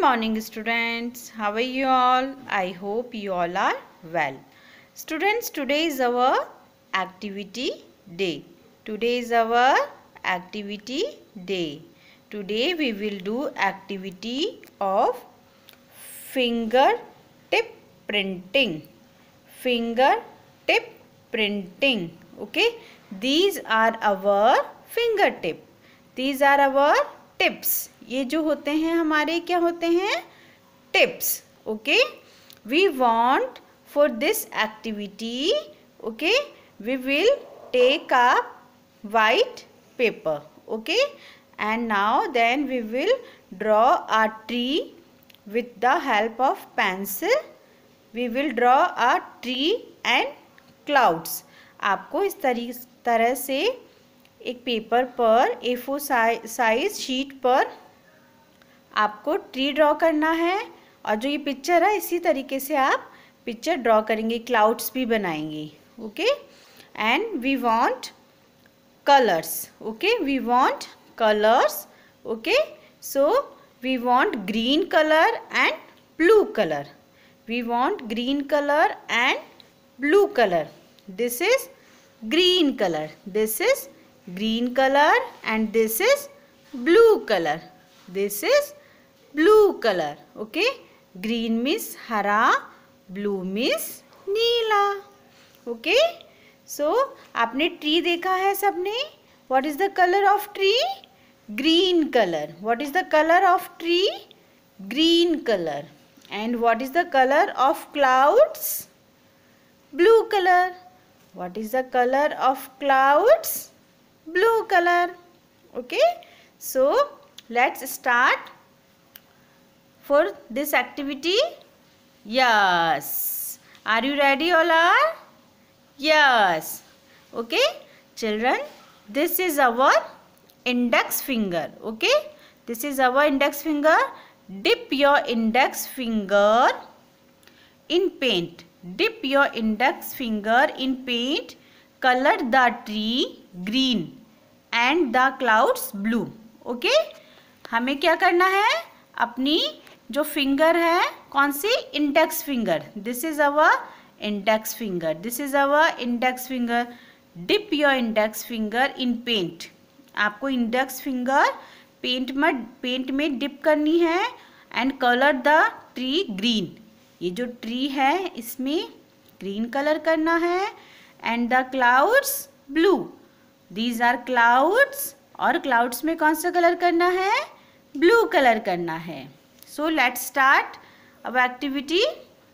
morning students. How are you all? I hope you all are well. Students, today is our activity day. Today is our activity day. Today we will do activity of finger tip printing. Finger tip printing. Okay. These are our fingertip. These are our tips. ये जो होते हैं हमारे क्या होते हैं? Tips. Okay. We want for this activity, okay, we will take a white paper, okay, and now then we will draw a tree with the help of pencil. We will draw a tree and clouds. आपको इस तरह से एक paper पर A4 size sheet पर आपको tree draw करना है और जो ये पिक्चर है इसी तरीके से आप पिक्चर ड्रॉ करेंगे, क्लाउड्स भी बनाएंगे. Okay. And we want colors. Okay, we want colors. Okay, so we want green color and blue color. We want green color and blue color. This is green color, this is green color, and this is blue color. This is blue color. Okay, green means हरा, blue means नीला. Okay, so आपने tree देखा है सबने. What is the colour of tree? Green colour. What is the colour of tree? Green colour. And what is the colour of clouds? Blue colour. What is the colour of clouds? Blue colour. Okay, so let's start for this activity. Yes, are you ready all are? Yes. Okay, children, this is our index finger. Okay, this is our index finger. Dip your index finger in paint. Dip your index finger in paint. Color the tree green and the clouds blue. Okay, हमें क्या करना है? अपनी जो finger है, कौन सी? Index finger. This is our index finger. This is our index finger. Dip your index finger in paint. आपको index finger पेंट में डिप करनी है. And colour the tree green. ये जो ट्री है इसमें ग्रीन कलर करना है. And the clouds blue. These are clouds. और क्लाउड्स में कौन सा कलर करना है? ब्लू कलर करना है. So let's start our activity.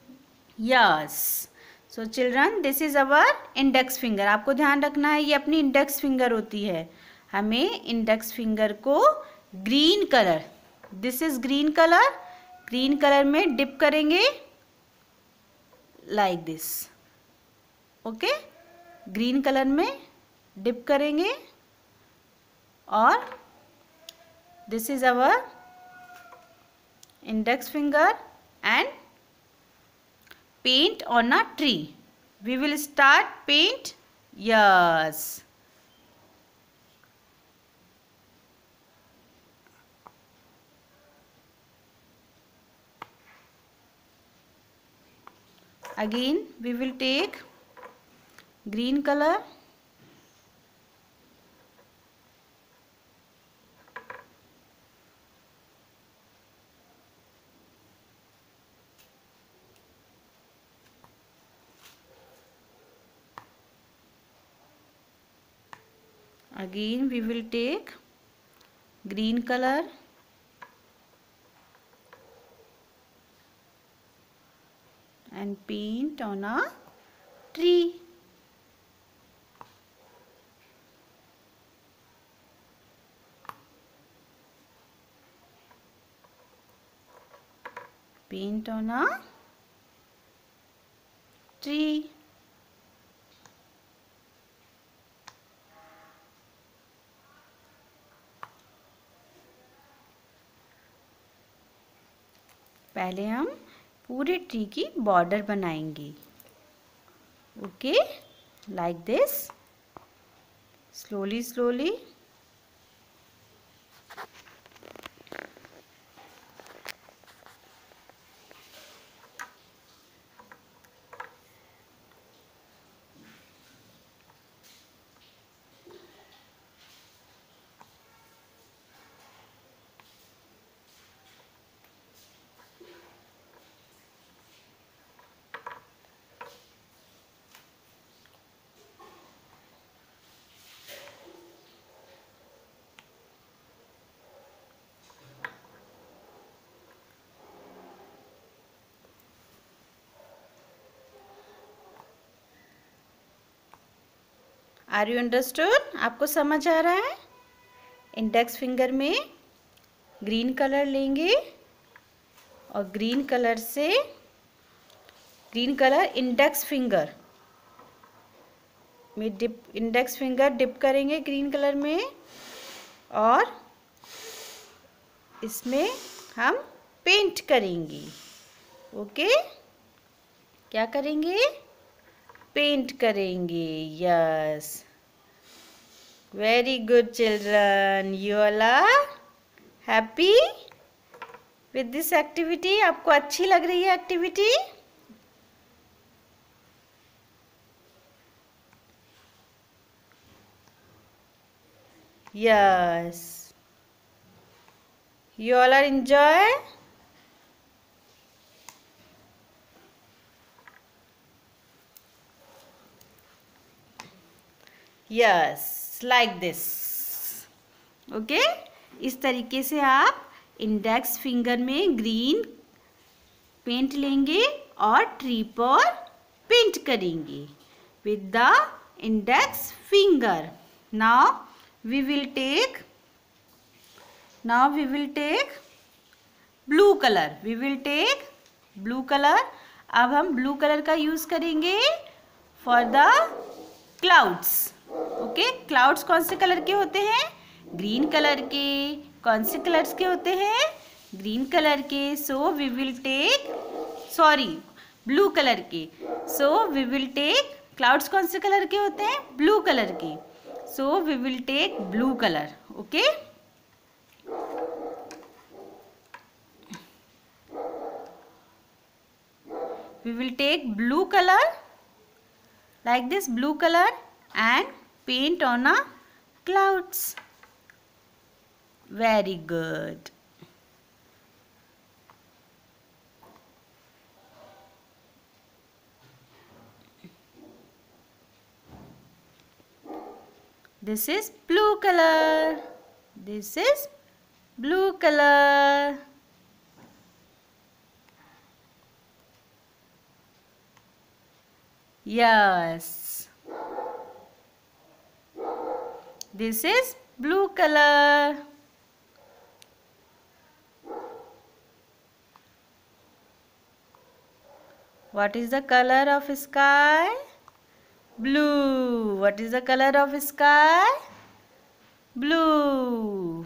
Yes. So children, this is our index finger. आपको ध्यान रखना है ये अपनी इंडेक्स फिंगर होती है. हमें इंडेक्स फिंगर को green colour, this is green colour, green colour में डिप करेंगे like this. Okay, green colour में डिप करेंगे और this is our index finger and paint on a tree. We will start paint. Yes. Again we will take green color. Again we will take green color and paint on a tree. Paint on a tree. पहले हम पूरे tree की border बनाएंगे. Okay, like this. Slowly slowly. Are you understood? आपको समझ आ रहा है? इंडेक्स फिंगर में ग्रीन कलर लेंगे और ग्रीन कलर इंडेक्स फिंगर में इंडेक्स फिंगर डिप करेंगे ग्रीन कलर में, और इसमें हम पेंट करेंगे। ओके, क्या करेंगे? पेंट करेंगे। Yes, very good children, you all are happy with this activity? आपको अच्छी लग रही है activity? Yes, you all are enjoy? Yes, like this. Okay, इस तरीके से आप इंडेक्स फिंगर में ग्रीन पेंट लेंगे और ट्री पर पेंट करेंगे with the index finger. Now we will take blue color. We will take blue color. अब हम ब्लू कलर का यूज करेंगे for the clouds. Okay, clouds कौन से कलर के होते हैं? ग्रीन कलर के। कौन से कलर्स के होते हैं? ग्रीन कलर के। So we will take, sorry, blue colour के। So we will take, clouds कौन से कलर के होते हैं? ब्लू कलर के। So we will take blue colour. Okay, we will take blue color like this, blue color, and paint on a clouds. Very good. This is blue color. This is blue color. Yes, this is blue color. What is the color of sky? Blue. What is the color of sky? Blue.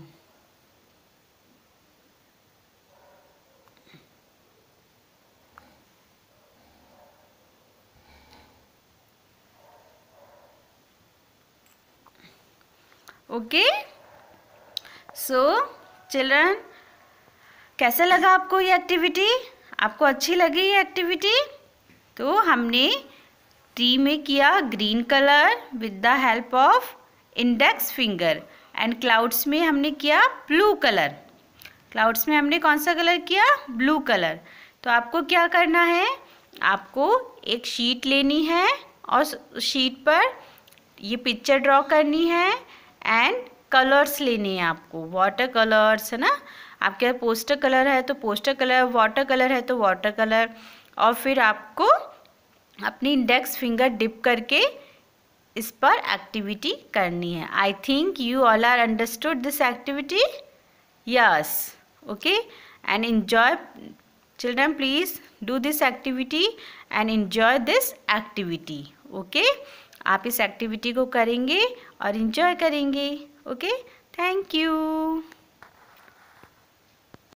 Okay, so children, कैसा लगा आपको ये activity? आपको अच्छी लगी ये activity? तो हमने ट्री में किया green colour with the help of index finger, and clouds में हमने किया ब्लू कलर। क्लाउड्स में हमने कौन सा कलर किया? Blue colour. तो आपको क्या करना है? आपको एक शीट लेनी है और शीट पर ये पिक्चर ड्रॉ करनी है, एंड कलर्स लेने हैं आपको, वाटर कलर्स है ना, आपके पोस्टर कलर है तो पोस्टर कलर, वाटर कलर है तो वाटर कलर, और फिर आपको अपनी इंडेक्स फिंगर डिप करके इस पर एक्टिविटी करनी है। I think you all are understood this activity? Yes, okay, and enjoy children, please do this activity and enjoy this activity. Okay, आप इस एक्टिविटी को करेंगे और एंजॉय करेंगे। Okay, thank you.